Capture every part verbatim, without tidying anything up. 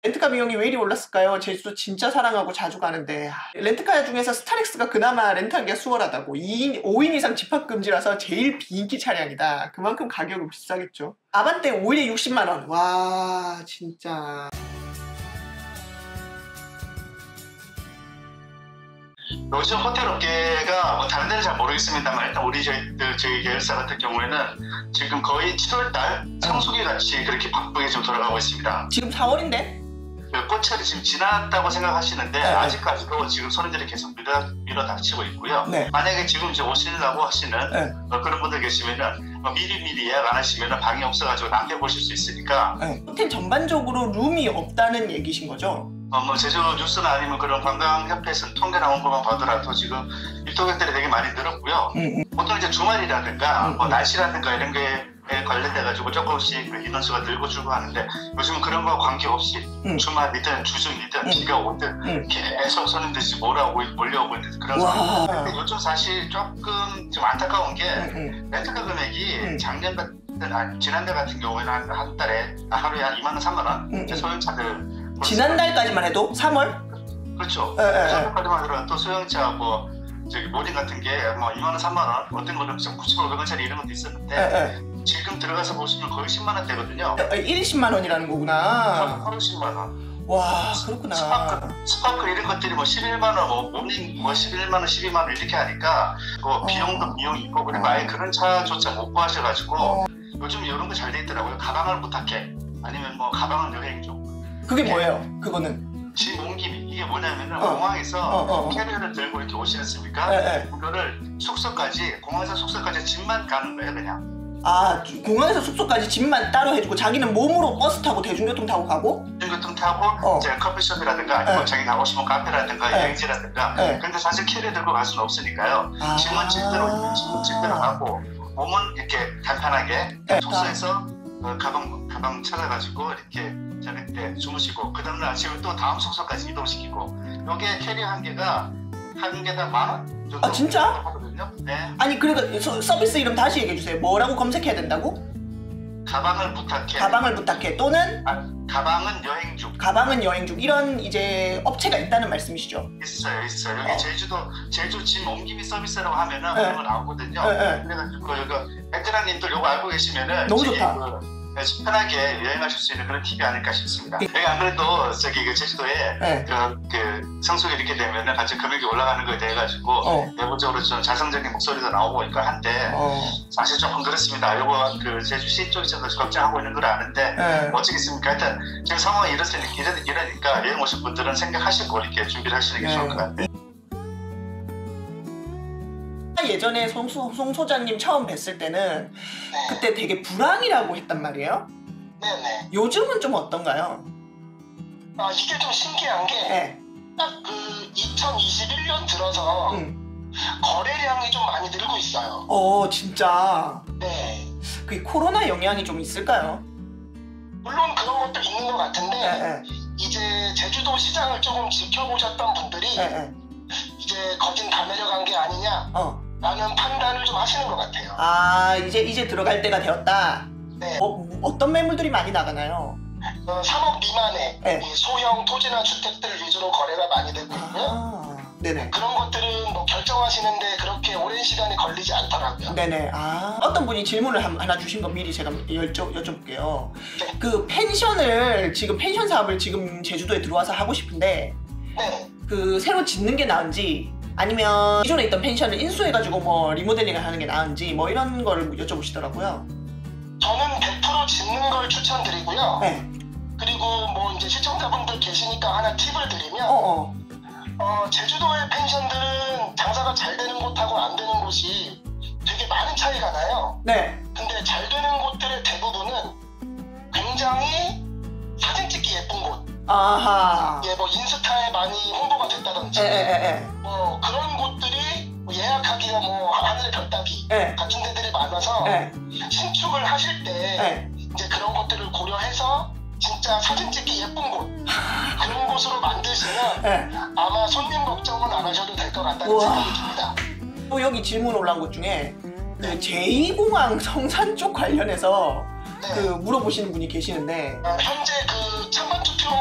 렌트카 비용이 왜 이리 올랐을까요? 제주도 진짜 사랑하고 자주 가는데 렌트카 중에서 스타렉스가 그나마 렌트하기가 수월하다고. 이 인, 오 인 이상 집합금지라서 제일 비인기 차량이다. 그만큼 가격은 비싸겠죠. 아반떼 오 일에 육십만 원. 와 진짜. 요즘 호텔 업계가 뭐 다른 데는 잘 모르겠습니다만 일단 우리 저희들 저희 계열사 같은 경우에는 지금 거의 칠월달 성수기 같이 그렇게 바쁘게 좀 돌아가고 있습니다. 지금 사월인데? 꽃철이 지금 지났다고 생각하시는데 네. 아직까지도 지금 손님들이 계속 밀어, 밀어닥치고 있고요. 네. 만약에 지금 이제 오시려고 하시는 네. 어, 그런 분들 계시면은 어, 미리 미리 예약 안 하시면은 방이 없어가지고 남겨보실 수 있으니까. 네. 호텔 전반적으로 룸이 없다는 얘기신 거죠? 어, 뭐 제주 뉴스나 아니면 그런 관광협회에서 통계 나온 것만 봐더라도 지금 입도객들이 되게 많이 늘었고요. 음, 음. 보통 이제 주말이라든가 음, 뭐 음. 날씨라든가 이런 게 관련돼가지고 조금씩 인원수가 늘고 줄고 하는데 요즘은 그런 거 관계없이 음. 주말이든 주중이든 음. 비가 오든 음. 계속 손님들이 몰아오고 몰려오고 있는 그런 상황. 근데 요즘 사실 조금 좀 안타까운 게 음. 렌트카 금액이 음. 작년 같은 아니, 지난달 같은 경우에는 한, 한 달에 하루에 한 이만 원, 삼만 원 음. 소형차들 지난달까지만 해도 삼월? 그렇죠. 지난달까지만 하더라도 소형차 뭐 저기 모딩 같은 게 뭐 이만 원, 삼만 원 어떤 거는 구천오백 원짜리 이런 것도 있었는데 에, 에. 지금 들어가서 보시면 거의 십만 원대거든요. 일에 십만 원이라는 거구나. 하루 십만 원. 와 그렇구나. 스파크, 스파크 이런 것들이 뭐 십일만 원, 뭐 모닝 뭐 십일만 원, 십이만 원 이렇게 하니까 뭐 어. 비용도 비용이 있고 그리고 아예 그런 차조차 못 구하셔가지고 어. 요즘 이런 거 잘 돼 있더라고요. 가방을 부탁해. 아니면 뭐 가방은 여행 중. 그게 뭐예요? 그거는? 짐 옮김이 이게 뭐냐면은 어. 공항에서 어, 어. 캐리어를 들고 이렇게 오시지 않습니까? 네, 네. 그거를 숙소까지 공항에서 숙소까지 짐만 가는 거예요 그냥. 아 공항에서 숙소까지 짐만 따로 해주고 자기는 몸으로 버스 타고 대중교통 타고 가고? 대중교통 타고 어. 이제 커피숍이라든가 아니면 네. 자기 가고 싶은 카페라든가 네. 여행지라든가 네. 근데 사실 캐리어 들고 갈 수는 없으니까요. 아. 짐은 짐대로 짐은 짐대로 가고 몸은 이렇게 간편하게 네. 숙소에서 어, 가방 가방 찾아가지고 이렇게 저녁 때 주무시고 그 다음날 아침에 또 다음 숙소까지 이동시키고 요게 캐리어 한 개가 한 개당 만 원 정도 아 진짜? 하거든요. 네. 아니 그러니까 서, 서비스 이름 다시 얘기해 주세요. 뭐라고 검색해야 된다고? 가방을 부탁해. 가방을 부탁해 또는? 아, 가방은 여행 중. 가방은 여행 중 이런 이제 업체가 있다는 말씀이시죠? 있어요, 있어요. 여기 어. 제주도 제주 짐 옮김이 서비스라고 하면은 네. 그런 거 나오거든요. 네. 그래가지고 이거 베테랑님들 요거 알고 계시면은 너무 좋다. 그, 편하게 여행하실 수 있는 그런 팁이 아닐까 싶습니다. 여기 안 그래도 저기 그 제주도에 네. 그, 그 성수기 이렇게 되면은 같이 금액이 올라가는 거에 대해 가지고 어. 내부적으로 좀 자성적인 목소리도 나오고 있고 한데 어. 사실 조금 그렇습니다. 요거 그 제주시 쪽에서 걱정하고 있는 걸 아는데 네. 어쩌겠습니까? 일단 지금 상황이 이렇으니까 이러니까 여행 오신 분들은 생각하시고 이렇게 준비를 하시는 게 네. 좋을 것 같아요. 예전에 송, 송 소장님 처음 뵀을 때는 네. 그때 되게 불황이라고 했단 말이에요. 네네. 요즘은 좀 어떤가요? 아 이게 좀 신기한 게 딱 그 네. 이천이십일 년 들어서 음. 거래량이 좀 많이 늘고 있어요. 어 진짜. 네. 그게 코로나 영향이 좀 있을까요? 물론 그런 것도 있는 것 같은데 네. 이제 제주도 시장을 조금 지켜보셨던 분들이 네. 이제 거진 다 내려간 게 아니냐 어. 라는 판단을 좀 하시는 것 같아요. 아 이제 이제 들어갈 때가 되었다. 네. 어, 어떤 매물들이 많이 나가나요? 어, 삼억 미만의 네. 소형 토지나 주택들 위주로 거래가 많이 되고 있고요. 아, 네네. 그런 것들은 뭐 결정하시는데 그렇게 오랜 시간이 걸리지 않더라고요. 네네. 아 어떤 분이 질문을 하나 주신 거 미리 제가 여쭤, 여쭤볼게요. 네. 그 펜션을 지금 펜션 사업을 지금 제주도에 들어와서 하고 싶은데 네. 그 새로 짓는 게 나은지 아니면 기존에 있던 펜션을 인수해가지고 뭐 리모델링을 하는 게 나은지 뭐 이런 거를 여쭤보시더라고요. 저는 백 퍼센트 짓는 걸 추천드리고요. 네. 그리고 뭐 이제 시청자분들 계시니까 하나 팁을 드리면 어어. 어, 제주도의 펜션들은 장사가 잘 되는 곳하고 안 되는 곳이 되게 많은 차이가 나요. 네. 근데 잘 되는 곳들의 대부분은 굉장히 사진 찍기 예쁜 곳. 아하. 예, 뭐 인스타에 많이 홍보가 됐다든지. 에에에에. 뭐 그런 곳들이 뭐 예약하기가 뭐 하늘의 별 따기 에. 같은 데들이 많아서 에. 신축을 하실 때 에. 이제 그런 것들을 고려해서 진짜 사진 찍기 예쁜 곳 그런 곳으로 만드시면 에. 아마 손님 걱정은 안 하셔도 될 것 같다는 우와. 생각이 듭니다. 또 여기 질문 올라온 것 중에 그 제이 공항 성산 쪽 관련해서 네. 그 물어보시는 분이 계시는데 어, 현재 그 찬반 투표하고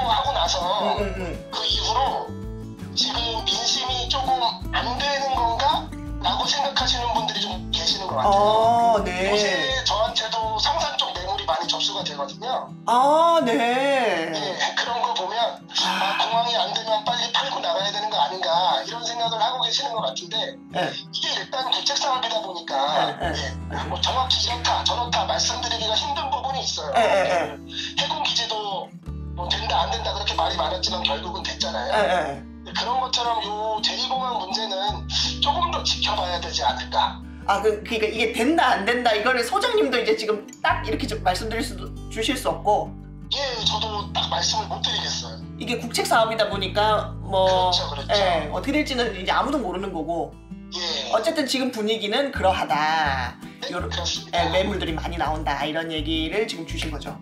나서 음, 음, 음. 그 이후로 지금 민심이 조금 안 되는 건가? 라고 생각하시는 분들이 좀 계시는 것 같아요. 아, 네. 요새 저한테도 상산적 매물이 많이 접수가 되거든요. 아, 네. 네, 그런 거 보면 아, 공항이 안 되면 빨리 팔고 나가야 되는 거 아닌가 이런 생각을 하고 계시는 것 같은데 네. 이게 일단 국책 사업이다 보니까 네, 네. 네, 뭐 정확히 이렇다 저렇다 말씀드리기가 힘든 부분이 있어요. 네, 네, 네. 해군 기지도 뭐 된다 안 된다 그렇게 말이 많았지만 결국은 됐잖아요. 네, 네. 그런 것처럼 요 제이공항 문제는 조금 더 지켜봐야 되지 않을까. 아, 그, 그니까 이게 된다, 안 된다, 이거를 소장님도 이제 지금 딱 이렇게 좀 말씀드릴 수도, 주실 수 없고. 예, 저도 딱 말씀을 못 드리겠어요. 이게 국책 사업이다 보니까, 뭐. 그렇죠, 그렇죠. 예, 어떻게 될지는 이제 아무도 모르는 거고. 예. 어쨌든 지금 분위기는 그러하다. 네, 요런, 그렇습니다. 예, 매물들이 많이 나온다. 이런 얘기를 지금 주신 거죠.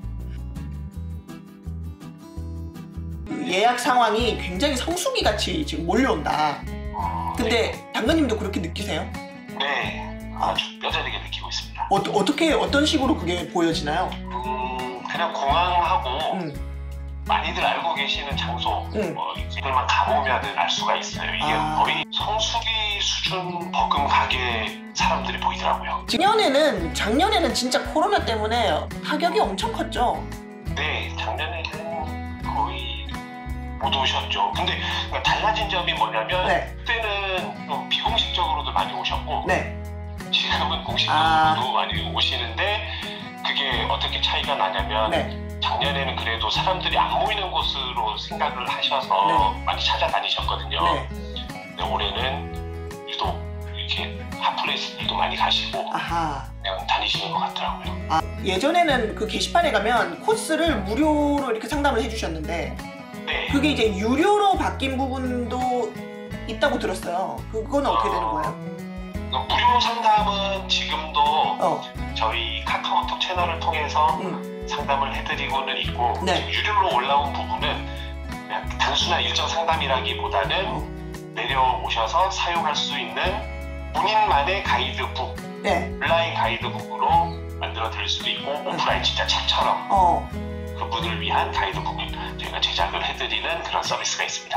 예약 상황이 굉장히 성수기 같이 지금 몰려온다. 근데 장관님도 그렇게 느끼세요? 네, 아주 뼈저리게 느끼고 있습니다. 어, 어떻게 어떤 식으로 그게 보여지나요? 음, 그냥 공항하고 음. 많이들 알고 계시는 장소, 음. 뭐 이들만 가보면은 알 수가 있어요. 이게 아. 거의 성수기 수준 버금 가게 사람들이 보이더라고요. 작년에는 작년에는 진짜 코로나 때문에 타격이 엄청 컸죠. 네, 작년에는 거의 못 오셨죠. 근데 달라진 점이 뭐냐면 네. 그때는 좀 비공식적으로도 많이 오셨고 네. 지금은 공식적으로도 아. 많이 오시는데 그게 어떻게 차이가 나냐면 네. 작년에는 그래도 사람들이 안 모이는 곳으로 생각을 하셔서 네. 많이 찾아다니셨거든요. 네. 근데 올해는 유독 이렇게 핫플레이스들도 많이 가시고 아하. 그냥 다니시는 것 같더라고요. 아, 예전에는 그 게시판에 가면 코스를 무료로 이렇게 상담을 해주셨는데 네. 그게 이제 유료로 바뀐 부분도 있다고 들었어요. 그건 어떻게 되는 거예요? 무료 상담은 지금도 어. 저희 카카오톡 채널을 통해서 음. 상담을 해드리고는 있고 네. 지금 유료로 올라온 부분은 그냥 단순한 일정 상담이라기보다는 어. 내려오셔서 사용할 수 있는 본인만의 가이드북, 네. 온라인 가이드북으로 만들어 드릴 수도 있고 오프라인 진짜 책처럼 어. 그분을 위한 가이드북을 저희가 제작을 해드리는 그런 서비스가 있습니다.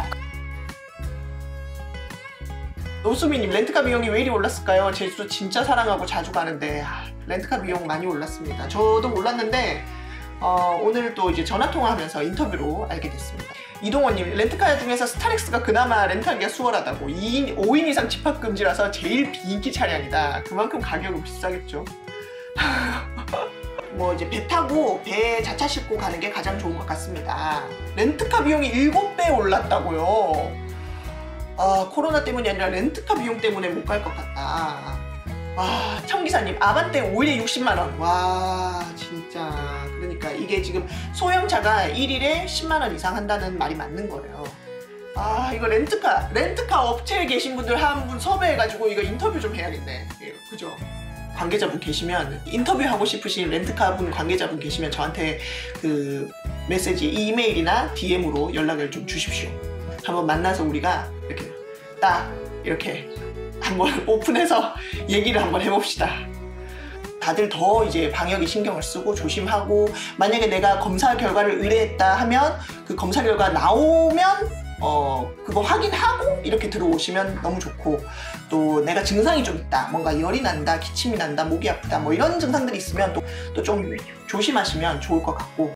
노수미님, 렌트카 비용이 왜 이리 올랐을까요? 제주도 진짜 사랑하고 자주 가는데 아, 렌트카 비용 많이 올랐습니다. 저도 몰랐는데 어, 오늘 또 이제 전화통화하면서 인터뷰로 알게 됐습니다. 이동원님, 렌트카 중에서 스타렉스가 그나마 렌트하기가 수월하다고. 이 인, 오 인 이상 집합금지라서 제일 비인기 차량이다. 그만큼 가격은 비싸겠죠. 뭐 이제 배 타고 배 자차 싣고 가는 게 가장 좋은 것 같습니다. 렌트카 비용이 일곱 배 올랐다고요. 아, 코로나 때문이 아니라 렌트카 비용 때문에 못 갈 것 같다. 와, 청기사님, 아반떼 오 일에 육십만 원. 와, 진짜. 그러니까 이게 지금 소형차가 일 일에 십만 원 이상 한다는 말이 맞는 거예요. 아, 이거 렌트카, 렌트카 업체에 계신 분들 한 분 섭외해가지고 이거 인터뷰 좀 해야겠네. 그죠? 관계자분 계시면, 인터뷰하고 싶으신 렌트카분 관계자분 계시면 저한테 그 메시지, 이메일이나 디엠으로 연락을 좀 주십시오. 한번 만나서 우리가 이렇게 딱 이렇게 한번 오픈해서 얘기를 한번 해봅시다. 다들 더 이제 방역에 신경을 쓰고 조심하고, 만약에 내가 검사 결과를 의뢰했다 하면 그 검사 결과 나오면 어 그거 확인하고 이렇게 들어오시면 너무 좋고, 또 내가 증상이 좀 있다, 뭔가 열이 난다, 기침이 난다, 목이 아프다, 뭐 이런 증상들이 있으면 또 또 좀 조심하시면 좋을 것 같고,